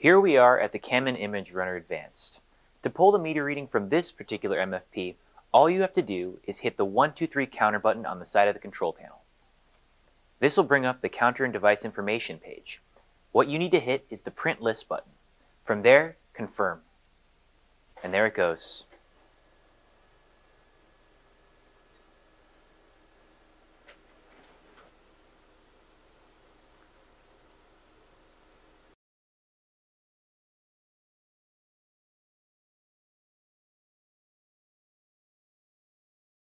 Here we are at the Canon Image Runner Advanced. To pull the meter reading from this particular MFP, all you have to do is hit the 123 counter button on the side of the control panel. This will bring up the counter and device information page. What you need to hit is the print list button. From there, confirm. And there it goes.